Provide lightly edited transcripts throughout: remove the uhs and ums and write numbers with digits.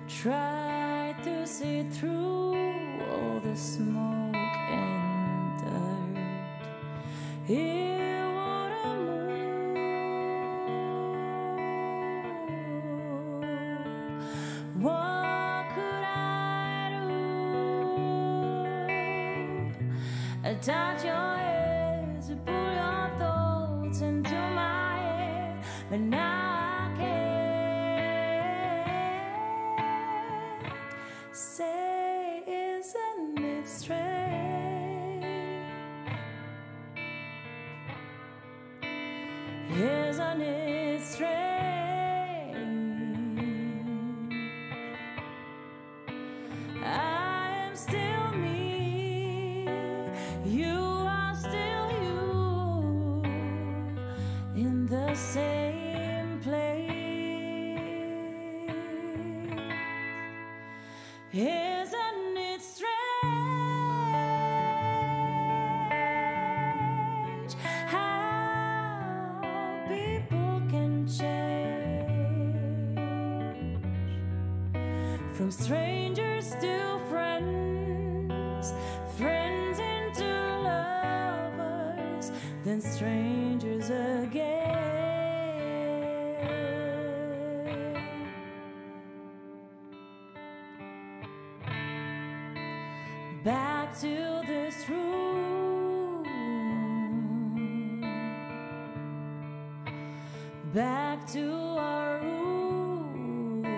Try to see through all the smoke and dirt. Hear what I move. What could I do? I touch your head to pull your thoughts into my head, but now I can't. Say, isn't it strange? Isn't it strange? I am still me, you are still you, in the same place. Isn't it strange how people can change from strangers to friends, friends into lovers, then strangers again. Back to this room, back to our roots.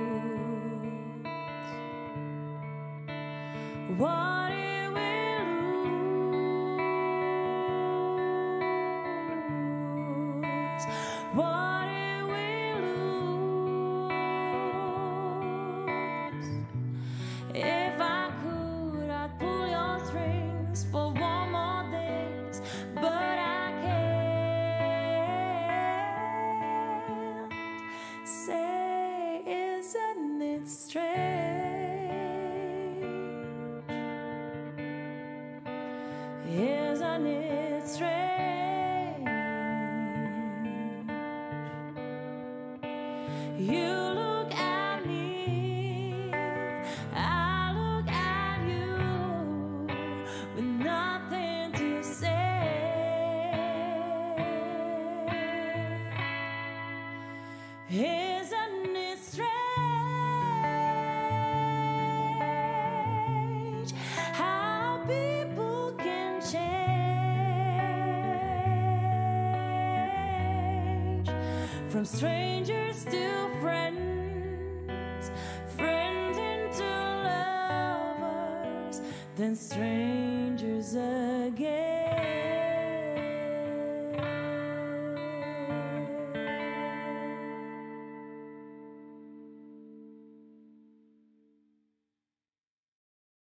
What did we lose? What did we lose? If I could, I'd pull your strings for one more dance, but I can't. Say, isn't it strange? Isn't it strange? You look at me, I look at you, with nothing to say. Isn't it strange how people can change from strangers to friends, friends into lovers, then strangers again.